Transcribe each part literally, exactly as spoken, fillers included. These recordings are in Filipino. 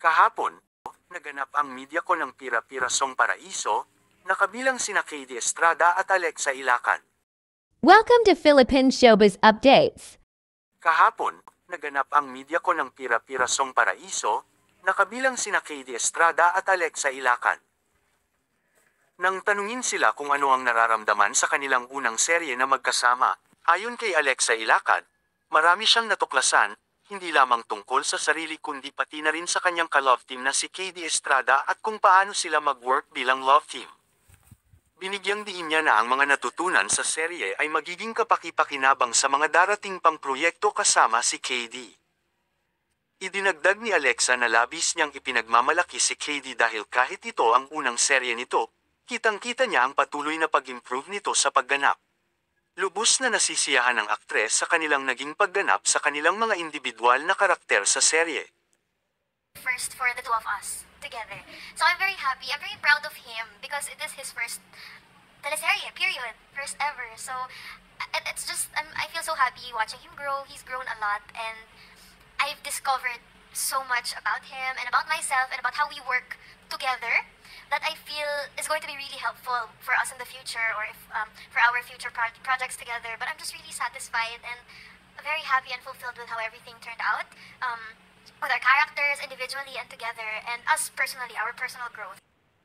Kahapon, naganap ang media ko ng Pira-Pirasong Paraiso, na kabilang sina K D Estrada at Alexa Ilacan. Welcome to Philippine Showbiz Updates. Kahapon, naganap ang media ko ng Pira-Pirasong Paraiso, na kabilang sina K D Estrada at Alexa Ilacan. Nang tanungin sila kung ano ang nararamdaman sa kanilang unang serye na magkasama, ayon kay Alexa Ilacan, marami siyang natuklasan, hindi lamang tungkol sa sarili kundi pati na rin sa kanyang ka-love team na si K D Estrada at kung paano sila mag-work bilang love team. Binigyang diin niya na ang mga natutunan sa serye ay magiging kapaki-pakinabang sa mga darating pang proyekto kasama si K D. Idinagdag ni Alexa na labis niyang ipinagmamalaki si K D dahil kahit ito ang unang serye nito, kitang-kita niya ang patuloy na pag-improve nito sa pagganap. Lubos na nasisiyahan ng aktres sa kanilang naging pagganap sa kanilang mga individual na karakter sa serye. First for the two of us together. So I'm very happy. I'm very proud of him because it is his first teleserye, period. First ever. So it, it's just, I'm, I feel so happy watching him grow. He's grown a lot and I've discovered so much about him and about myself and about how we work together that I feel is going to be really helpful for us in the future or if, um, for our future pro projects together. But I'm just really satisfied and very happy and fulfilled with how everything turned out. Um, with our characters individually and together and us personally, our personal growth.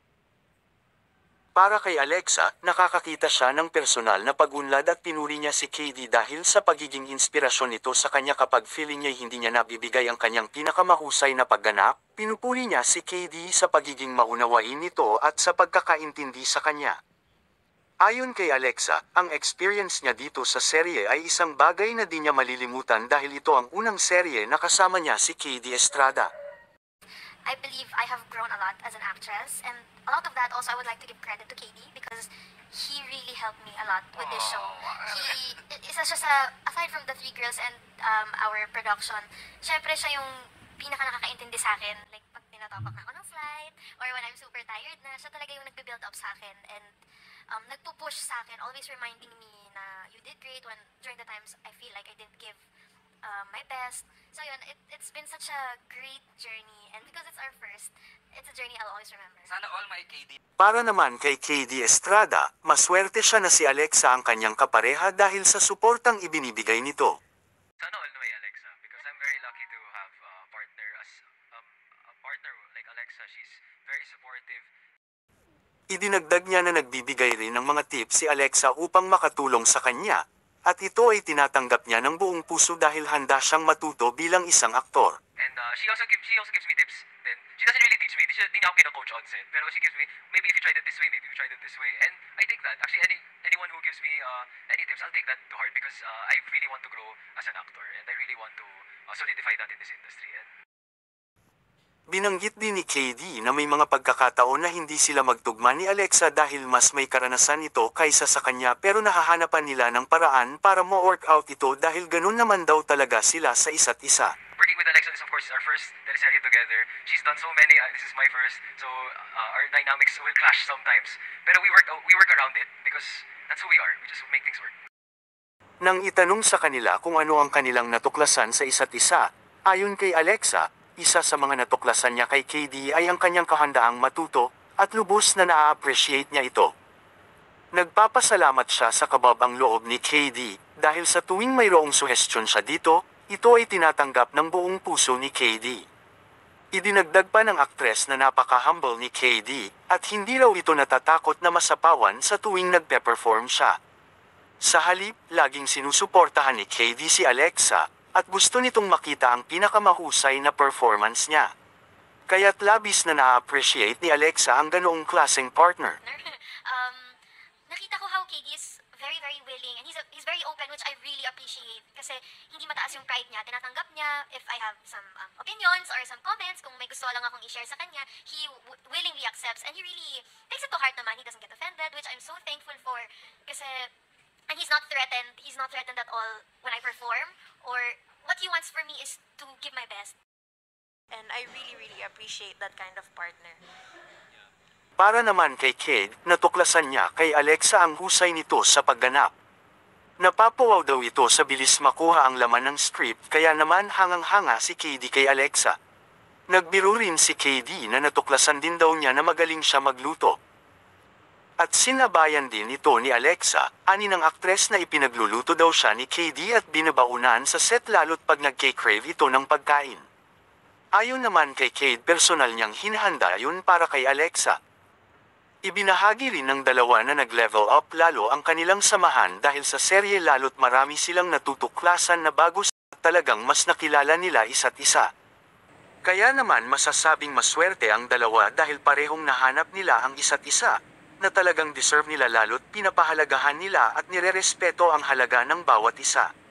Para kay Alexa, nakakakita siya ng personal na pag-unlad at pinuri niya si K D dahil sa pagiging inspirasyon nito sa kanya kapag feeling niya hindi niya nabibigay ang kanyang pinakamahusay na pagganap, pinupuri niya si K D sa pagiging maunawain nito at sa pagkakaintindi sa kanya. Ayon kay Alexa, ang experience niya dito sa serye ay isang bagay na di niya malilimutan dahil ito ang unang serye na kasama niya si K D Estrada. I believe I have grown a lot as an actress and a lot of that also I would like to give credit to K D because he really helped me a lot with this show. He, isa siya sa, aside from the three girls and um, our production, syempre siya yung pinaka nakakaintindi sa akin. Like pag tinatopak na ako ng flight or when I'm super tired na, siya talaga yung nagbe-build up sa akin and um, nagpo-push sa akin, always reminding me na you did great when during the times I feel like I didn't give Um, my best. So yun, it, it's been such a great journey and because it's our first, it's a journey I'll always remember. Sana all my K D. Para naman kay K D Estrada, maswerte siya na si Alexa ang kanyang kapareha dahil sa suportang ibinibigay nito. Sana all my Alexa because I'm very lucky to have a partner as um, a partner like Alexa. She's very supportive. Idinagdag niya na nagbibigay rin ng mga tips si Alexa upang makatulong sa kanya. At ito ay tinatanggap niya ng buong puso dahil handa siyang matuto bilang isang aktor. And uh, she also gives she also gives me tips. Then she doesn't really teach me. Di siya di niya ako kina-coach on set. Pero she gives me maybe if you tried it this way, maybe if you tried it this way. And I take that. Actually, any anyone who gives me uh, any tips, I'll take that to heart because uh, I really want to grow as an actor and I really want to uh, solidify that in this industry. And binanggit din ni K D na may mga pagkakataon na hindi sila magtugma ni Alexa dahil mas may karanasan ito kaysa sa kanya pero nahahanapan nila ng paraan para ma-work out ito dahil ganun naman daw talaga sila sa isa't isa. working with Alexa is of course our first teleserye together. She's done so many, uh, this is my first, so uh, our dynamics will clash sometimes. Pero we work, we work around it because that's who we are. We just make things work. Nang itanong sa kanila kung ano ang kanilang natuklasan sa isa't isa, ayon kay Alexa, isa sa mga natuklasan niya kay K D ay ang kanyang kahandaang matuto, at lubos na na-appreciate niya ito. Nagpapasalamat siya sa kababang loob ni K D, dahil sa tuwing mayroong suhestyon siya dito, ito ay tinatanggap ng buong puso ni K D. Idinagdag pa ng aktres na napaka-humble ni K D, at hindi raw ito natatakot na masapawan sa tuwing nagpe-perform siya. Sa halip, laging sinusuportahan ni K D si Alexa, at gusto nitong makita ang pinakamahusay na performance niya. Kaya't labis na na-appreciate ni Alexa ang ganoong klaseng partner. um, nakita ko how K D is very, very willing and he's, a, he's very open, which I really appreciate kasi hindi mataas yung pride niya. Tinatanggap niya if I have some um, opinions or some comments, kung may gusto lang akong i-share sa kanya, he w- willingly accepts and he really takes it to heart naman. He doesn't get offended, which I'm so thankful for kasi, and he's not threatened, he's not threatened at all when I perform, or what he wants for me is to give my best. And I really, really appreciate that kind of partner. Para naman kay Kid, natuklasan niya kay Alexa ang husay nito sa pagganap. Napapawaw daw ito sa bilis makuha ang laman ng script, kaya naman hangang-hanga si K D kay Alexa. Nagbiro rin si K D na natuklasan din daw niya na magaling siya magluto. At sinabayan din ito ni Alexa, ani ng aktres na ipinagluluto daw siya ni K D at binabaunan sa set lalo't pag nagke-crave ito ng pagkain. Ayon naman kay Cade, personal niyang hinahanda yun para kay Alexa. Ibinahagi rin ng dalawa na nag-level up lalo ang kanilang samahan dahil sa serye lalo't marami silang natutuklasan na bago sa talagang mas nakilala nila isa't isa. Kaya naman masasabing maswerte ang dalawa dahil parehong nahanap nila ang isa't isa, na talagang deserve nila lalo't pinapahalagahan nila at nirerespeto ang halaga ng bawat isa.